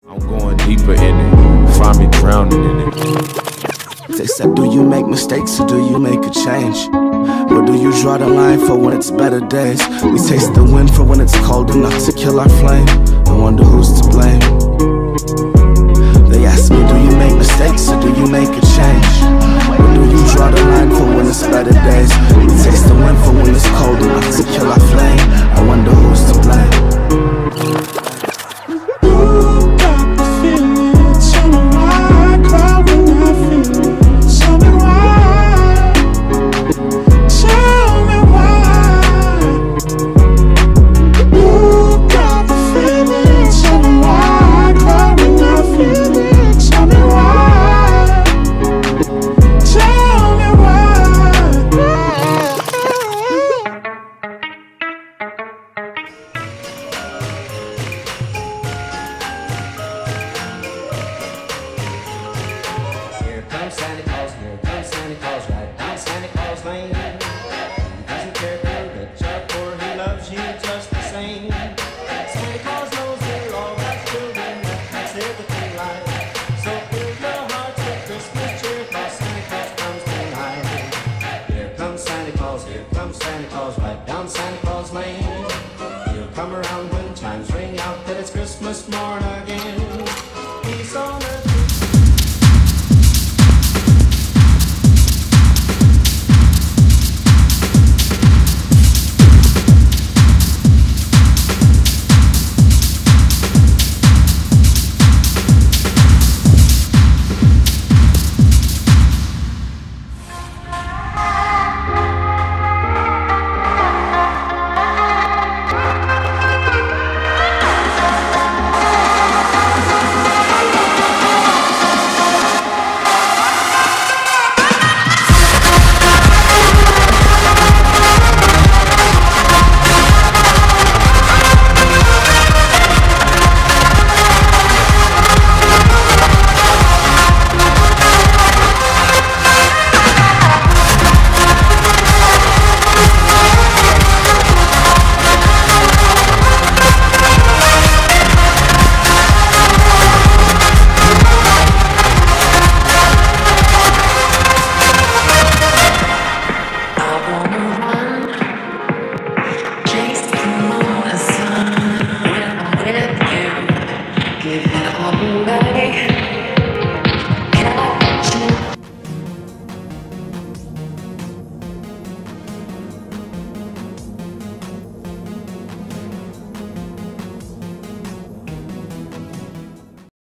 I'm going deeper in it, find me drowning in it. They said, do you make mistakes or do you make a change? Or do you draw the line for when it's better days? We taste the wind for when it's cold enough to kill our flame. I wonder who's to blame. They ask me, do you make mistakes or do you make a change? Or do you draw the line for when it's better days? We taste the wind for when it's cold enough to kill our flame. I wonder who's to blame. Santa Claus, here comes Santa Claus, right down Santa Claus Lane. He doesn't care for the chuck or he loves you just the same. Santa Claus knows we're all God's children, that's everything right. So fill your hearts with Christmas cheer, cause Santa Claus comes tonight. Here comes Santa Claus, here comes Santa Claus, right down Santa Claus Lane. He'll come around when chimes ring out that it's Christmas morn again. He's on earth. Give it all away.